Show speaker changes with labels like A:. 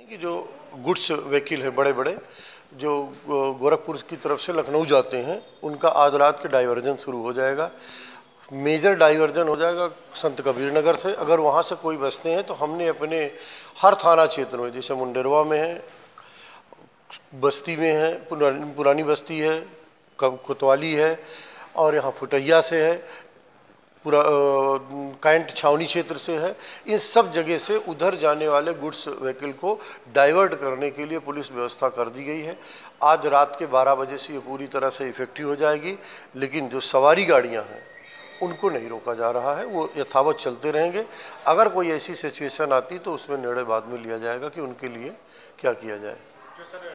A: कि जो goods vehicle है बड़े बड़े जो गोरखपुर की तरफ से लखनऊ जाते हैं, उनका आज रात के डाइवर्जन शुरू हो जाएगा। मेजर डाइवर्जन हो जाएगा संत कबीर नगर से। अगर वहाँ से कोई बसते हैं तो हमने अपने हर थाना क्षेत्र में, जैसे मुंडेरवा में है, बस्ती में है, पुरानी बस्ती है, कोतवाली है, और यहाँ फुटैया से है, पूरा कैंट छावनी क्षेत्र से है, इन सब जगह से उधर जाने वाले गुड्स व्हीकल को डाइवर्ट करने के लिए पुलिस व्यवस्था कर दी गई है। आज रात के 12 बजे से ये पूरी तरह से इफेक्टिव हो जाएगी, लेकिन जो सवारी गाड़ियां हैं उनको नहीं रोका जा रहा है, वो यथावत चलते रहेंगे। अगर कोई ऐसी सिचुएशन आती तो उसमें निर्णय बाद में लिया जाएगा कि उनके लिए क्या किया जाए।